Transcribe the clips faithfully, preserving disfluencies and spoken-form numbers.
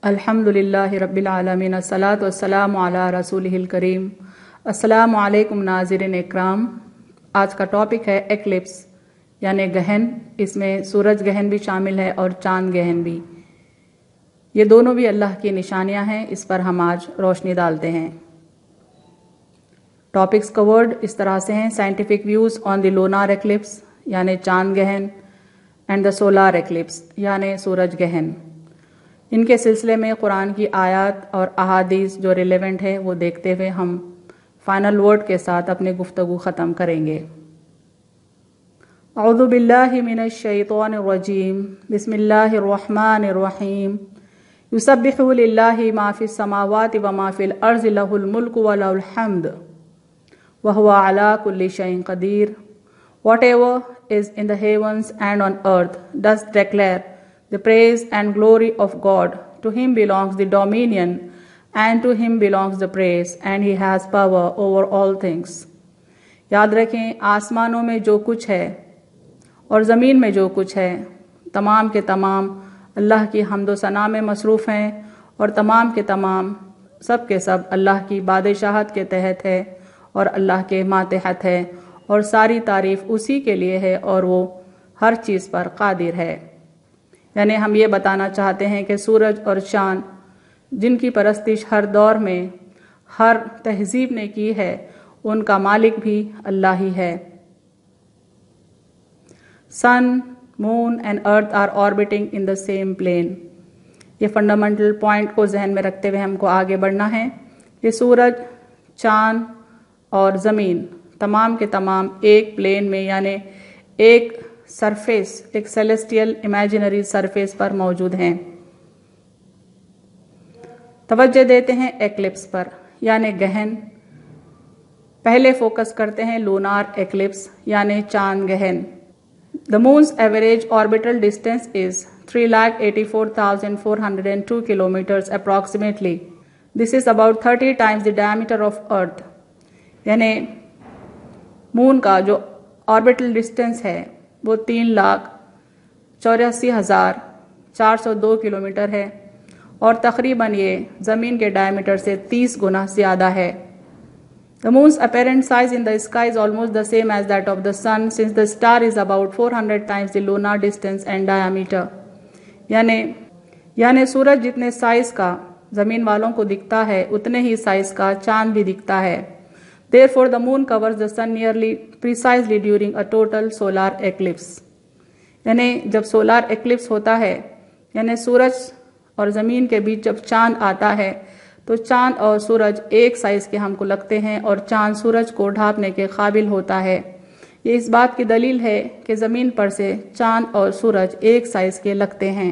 अल्हम्दुलिल्लाहि रब्बिल आलमीन अस्सलातु वस्सलामु अला रसूलिहिल करीम। अस्सलामु अलैकुम नाज़रीन इकराम। आज का टॉपिक है एक्लिप्स यानी गहन। इसमें सूरज गहन भी शामिल है और चांद गहन भी। ये दोनों भी अल्लाह की निशानियां हैं। इस पर हम आज रोशनी डालते हैं। टॉपिक्स कवर्ड इस तरह से हैं: scientific views on the lunar eclipse यानी चांद गहन एंड द सोलार एक्लिप्स यानी सूरज गहन। इनके सिलसिले में कुरान की आयत और अहादीस जो रिलेवेंट है वो देखते हुए हम फाइनल वर्ड के साथ अपनी गुफ्तगू ख़त्म करेंगे। औज़ु बिल्लाहि मिनश शैतानिर रजीम। बिस्मिल्लाहिर रहमानिर रहीम। युसब्बिहु लिल्लाहि मा फिस समावाति व मा फिल अर्ज़ि लहुल मुल्कु व लहुल हम्द व हुवा अला कुल्लि शैइन क़दीर। Whatever is in the heavens and on earth does declare the praise and glory of God. To him belongs the dominion and to him belongs the praise, and he has power over all things. याद रखें, आसमानों में जो कुछ है और ज़मीन में जो कुछ है तमाम के तमाम अल्लाह की हम्दो सना में मसरूफ़ हैं और तमाम के तमाम सब के सब अल्लाह की बादशाहत के तहत है और अल्लाह के मातहत है और सारी तारीफ़ उसी के लिए है और वो हर चीज़ पर कादिर है। यानी हम ये बताना चाहते हैं कि सूरज और चाँद जिनकी परस्तिश हर दौर में हर तहजीब ने की है उनका मालिक भी अल्लाह ही है। Sun, moon and earth are orbiting in the same plane. ये फंडामेंटल पॉइंट को जहन में रखते हुए हमको आगे बढ़ना है कि सूरज, चाँद और ज़मीन तमाम के तमाम एक प्लेन में यानी एक सरफेस, एक सेलेस्टियल इमेजिनरी सरफेस पर मौजूद हैं। तवज्जो देते हैं एक्लिप्स पर यानी गहन। पहले फोकस करते हैं लूनार एक्लिप्स यानी चांद गहन। The moon's average orbital distance is three lakh eighty four thousand four hundred and two kilometres approximately. This is about thirty times the diameter of earth. यानी मून का जो ऑर्बिटल डिस्टेंस है वो तीन लाख चौरासी हज़ार चार सौ दो किलोमीटर है और तकरीबन ये ज़मीन के डायमीटर से तीस गुना ज़्यादा है। The moon's apparent size in the sky is almost the same as that of the sun since the star is about four hundred times the lunar distance and diameter. यानी यानी सूरज जितने साइज का ज़मीन वालों को दिखता है उतने ही साइज का चांद भी दिखता है। Therefore, the moon covers the sun nearly precisely during a total solar eclipse. यानी जब सोलार एक्लिप्स होता है यानी सूरज और ज़मीन के बीच जब चांद आता है तो चांद और सूरज एक साइज़ के हमको लगते हैं और चांद सूरज को ढांपने के काबिल होता है। ये इस बात की दलील है कि ज़मीन पर से चांद और सूरज एक साइज़ के लगते हैं।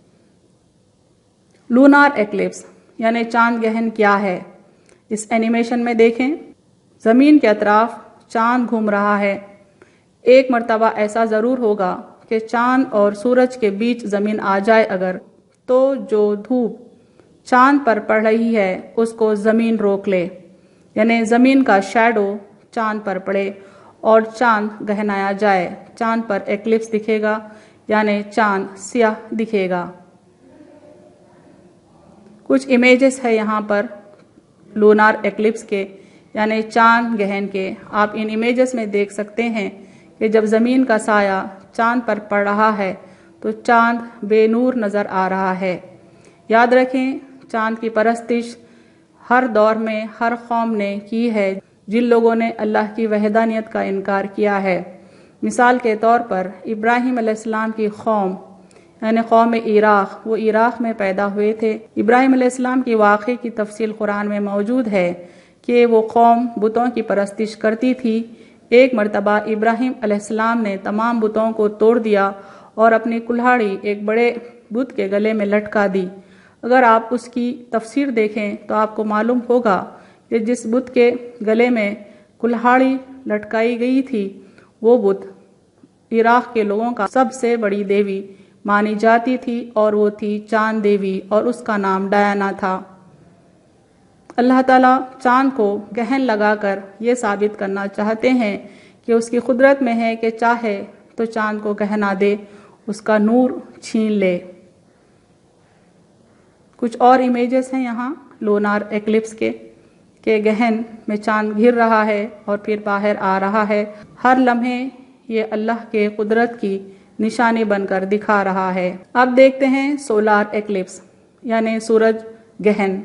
लूनार एक्लिप्स यानी चांद गहन क्या है, इस एनिमेशन में देखें। ज़मीन के अतराफ चांद घूम रहा है। एक मर्तबा ऐसा ज़रूर होगा कि चांद और सूरज के बीच ज़मीन आ जाए अगर, तो जो धूप चांद पर पड़ रही है उसको ज़मीन रोक ले। यानी ज़मीन का शैडो चांद पर पड़े और चांद गहनाया जाए। चांद पर एक्लिप्स दिखेगा यानी चांद स्याह दिखेगा। कुछ इमेजेस है यहाँ पर लूनार एक्लिप्स के यानी चांद गहन के। आप इन इमेजेस में देख सकते हैं कि जब ज़मीन का साया चांद पर पड़ रहा है तो चांद बेनूर नज़र आ रहा है। याद रखें, चांद की परस्तिश हर दौर में हर कौम ने की है जिन लोगों ने अल्लाह की वहदानियत का इनकार किया है। मिसाल के तौर पर इब्राहीम अलैहिस्सलाम की कौम यानी कौम इराक़, वो इराक़ में पैदा हुए थे। इब्राहीम अलैहिस्सलाम की वाक़े की तफसील कुरान में मौजूद है कि वो कौम बुतों की परस्तिश करती थी। एक मर्तबा इब्राहीम अलैहिस्सलाम ने तमाम बुतों को तोड़ दिया और अपनी कुल्हाड़ी एक बड़े बुत के गले में लटका दी। अगर आप उसकी तफसीर देखें तो आपको मालूम होगा कि जिस बुत के गले में कुल्हाड़ी लटकाई गई थी वो बुत इराक़ के लोगों का सबसे बड़ी देवी मानी जाती थी और वो थी चांद देवी और उसका नाम डायना था। अल्लाह ताला चांद को गहन लगाकर ये साबित करना चाहते हैं कि उसकी कुदरत में है कि चाहे तो चांद को गहना दे, उसका नूर छीन ले। کچھ اور امیجز ہیں یہاں لونار ایکلپس کے کہ گہن میں چاند گر رہا ہے اور پھر باہر آ رہا ہے. ہر لمحے یہ اللہ کے قدرت کی نشانی بن کر دکھا رہا ہے. اب دیکھتے ہیں سولار ایکلپس یعنی سورج گہن.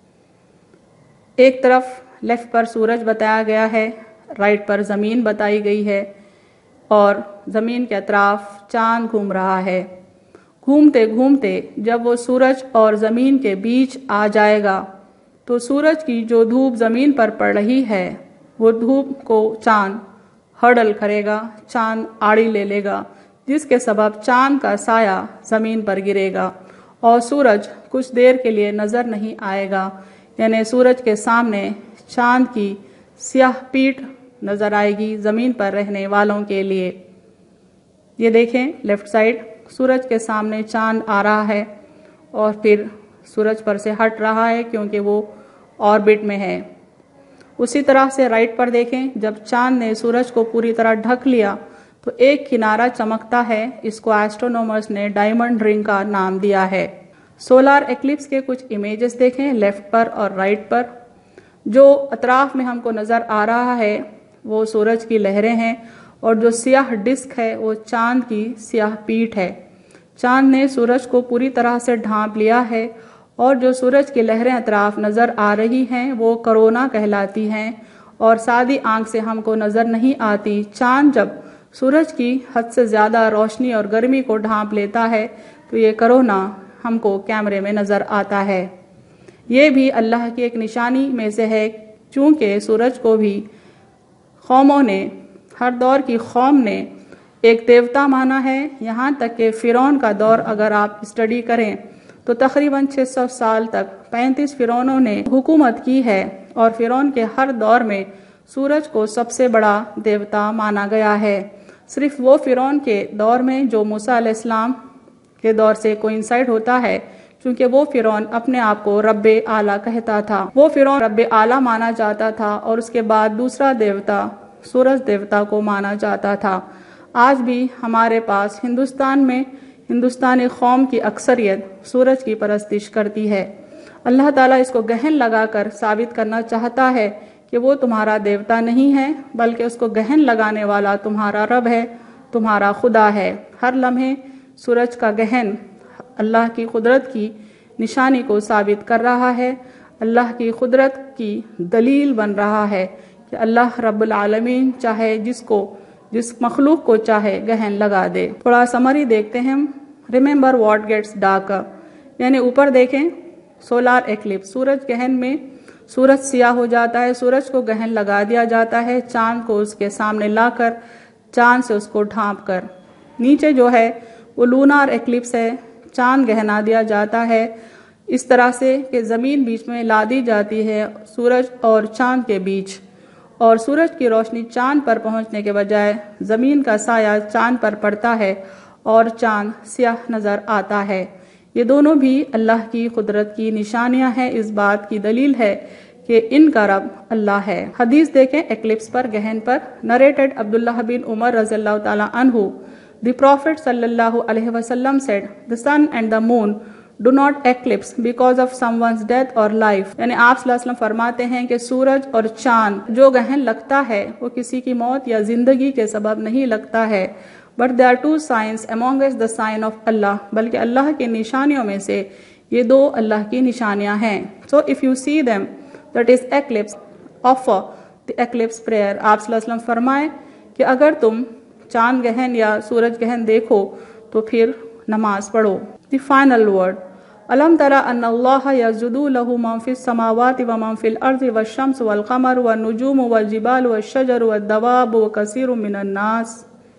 ایک طرف لیفٹ پر سورج بتایا گیا ہے، رائٹ پر زمین بتائی گئی ہے اور زمین کے اطراف چاند گھوم رہا ہے. گھومتے گھومتے جب وہ سورج اور زمین کے بیچ آ جائے گا تو سورج کی جو دھوپ زمین پر پڑ رہی ہے وہ دھوپ کو چاند ہرڈل کرے گا، چاند آڑی لے لے گا، جس کے سبب چاند کا سایہ زمین پر گرے گا اور سورج کچھ دیر کے لیے نظر نہیں آئے گا. یعنی سورج کے سامنے چاند کی سیاہ پیٹھ نظر آئے گی زمین پر رہنے والوں کے لیے. یہ دیکھیں لیفٹ سائڈ سورج کے سامنے چاند آ رہا ہے اور پھر سورج پر سے ہٹ رہا ہے کیونکہ وہ آربٹ میں ہے. اسی طرح سے رائٹ پر دیکھیں جب چاند نے سورج کو پوری طرح ڈھک لیا تو ایک کنارہ چمکتا ہے. اس کو ایسٹرونومرز نے ڈائمنڈ رنگ کا نام دیا ہے. سولار ایکلپس کے کچھ امیجز دیکھیں لیفٹ پر اور رائٹ پر. جو اطراف میں ہم کو نظر آ رہا ہے وہ سورج کی لہریں ہیں اور جو سیاہ ڈسک ہے وہ چاند کی سیاہ پیٹھ ہے. چاند نے سورج کو پوری طرح سے ڈھانپ لیا ہے اور جو سورج کی لہریں اطراف نظر آ رہی ہیں وہ کرونا کہلاتی ہیں اور سادی آنکھ سے ہم کو نظر نہیں آتی. چاند جب سورج کی حد سے زیادہ روشنی اور گرمی کو ڈھانپ لیتا ہے تو یہ کرونا ہم کو کیمرے میں نظر آتا ہے. یہ بھی اللہ کی ایک نشانی میں سے ہے چونکہ سورج کو بھی قوموں نے، ہر دور کی قوم نے ایک دیوتا مانا ہے. یہاں تک کہ فرعون کا دور اگر آپ اسٹڈی کریں تو تقریباً چھ سو سال تک پینتیس فرعونوں نے حکومت کی ہے اور فرعون کے ہر دور میں سورج کو سب سے بڑا دیوتا مانا گیا ہے. صرف وہ فرعون کے دور میں جو موسیٰ علیہ السلام کے دور سے کوئنسائڈ ہوتا ہے چونکہ وہ فرعون اپنے آپ کو رب اعلیٰ کہتا تھا. وہ فرعون رب اعلیٰ مانا جاتا تھا اور اس کے بعد دوسرا دیوتا سورج دیوتا کو مانا جاتا تھا. آج بھی ہمارے پاس ہندوستان میں ہندوستانی قوم کی اکثریت سورج کی پرستش کرتی ہے. اللہ تعالیٰ اس کو گہن لگا کر ثابت کرنا چاہتا ہے کہ وہ تمہارا دیوتا نہیں ہے بلکہ اس کو گہن لگانے والا تمہارا رب ہے، تمہارا خدا ہے. ہر لمحے سورج کا گہن اللہ کی قدرت کی نشانی کو ثابت کر رہا ہے، اللہ کی قدرت کی دلیل بن رہا ہے کہ اللہ رب العالمین چاہے جس کو جس مخلوق کو چاہے گہن لگا دے. تھوڑا سمری دیکھتے ہیں ہم. ریممبر واٹ گیٹس ڈارک یعنی اوپر دیکھیں سولار ایکلپس سورج گہن میں سورج سیاہ ہو جاتا ہے، سورج کو گہن لگا دیا جاتا ہے چاند کو اس کے سامنے لا کر، چاند سے اس کو ڈھانپ کر. نیچے جو ہے وہ لونار ایکلپس ہے، چاند گہنا دیا جاتا ہے اس طرح سے کہ زمین بیچ میں لا دی جاتی ہے سورج اور چاند کے بیچ، اور سورج کی روشنی چاند پر پہنچنے کے بجائے زمین کا سایہ چاند پر پڑتا ہے اور چاند سیاہ نظر آتا ہے. یہ دونوں بھی اللہ کی قدرت کی نشانیاں ہیں، اس بات کی دلیل ہے کہ ان کا رب اللہ ہے. حدیث دیکھیں ایکلپس پر گہن پر. نریٹڈ عبداللہ بن عمر رضی اللہ تعالیٰ عنہ The Prophet sallallahu alaihi wasallam said, the sun and the moon do not eclipse because of someone's death or life. یعنی آپ صلی اللہ علیہ وسلم فرماتے ہیں کہ سورج اور چاند جو گہن لگتا ہے وہ کسی کی موت یا زندگی کے سبب نہیں لگتا ہے. But there are two signs amongst the sign of Allah. بلکہ اللہ کی نشانیوں میں سے یہ دو اللہ کی نشانیاں ہیں. So if you see them, that is eclipse, offer the eclipse prayer. آپ صلی اللہ علیہ وسلم فرمائے کہ اگر تم چاند گہن یا سورج گہن دیکھو تو پھر نماز پڑھو. The final word. الم ترى ان اللہ یسجد له من فی السماوات ومن فی الارض والشمس والقمر والنجوم والجبال والشجر والدواب وکثیر من الناس.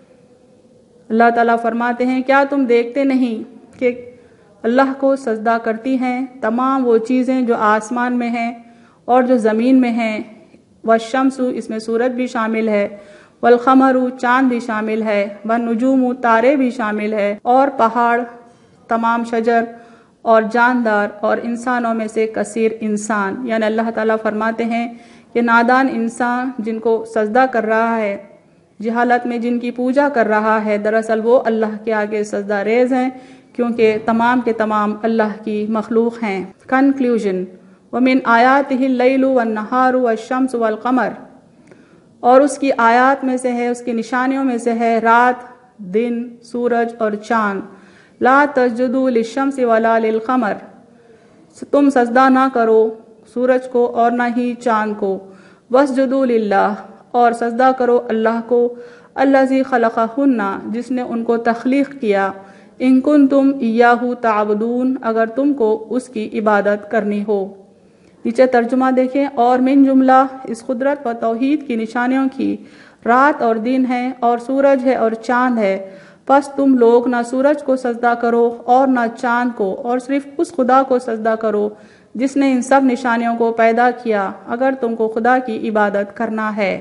اللہ تعالیٰ فرماتے ہیں کیا تم دیکھتے نہیں کہ اللہ کو سجدہ کرتی ہیں تمام وہ چیزیں جو آسمان میں ہیں اور جو زمین میں ہیں. والشمس اس میں سورج بھی شامل ہے، والقمر چاند بھی شامل ہے، والنجوم تارے بھی شامل ہے، اور پہاڑ، تمام شجر اور جاندار اور انسانوں میں سے کثیر انسان. یعنی اللہ تعالیٰ فرماتے ہیں کہ نادان انسان جن کو سجدہ کر رہا ہے، جہالت میں جن کی پوجا کر رہا ہے، دراصل وہ اللہ کے آگے سجدہ ریز ہیں کیونکہ تمام کے تمام اللہ کی مخلوق ہیں۔ کنکلیوژن، وَمِنْ آیَاتِهِ اللَّيْلُ وَالنَّهَارُ وَالشَّمْسُ وَالْقَمَرُ، اور اس کی آیات میں سے ہے، اس کی نشانیوں میں سے ہے رات، دن، سورج اور چاند۔ لا تسجدوا للشمس ولا للقمر، تم سجدہ نہ کرو سورج کو اور نہ ہی چاند کو۔ واسجدوا للہ، اور سجدہ کرو اللہ کو، الذی خلقہن، جس نے ان کو تخلیق کیا، ان کنتم ایاہ تعبدون، اگر تم کو اس کی عبادت کرنی ہو۔ نیچے ترجمہ دیکھیں، اور من جملہ اس قدرت و توحید کی نشانیوں کی رات اور دن ہے، اور سورج ہے اور چاند ہے، پس تم لوگ نہ سورج کو سجدہ کرو اور نہ چاند کو، اور صرف اس خدا کو سجدہ کرو جس نے ان سب نشانیوں کو پیدا کیا، اگر تم کو خدا کی عبادت کرنا ہے۔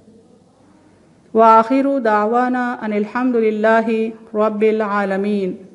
وآخر دعوانا ان الحمد للہ رب العالمین۔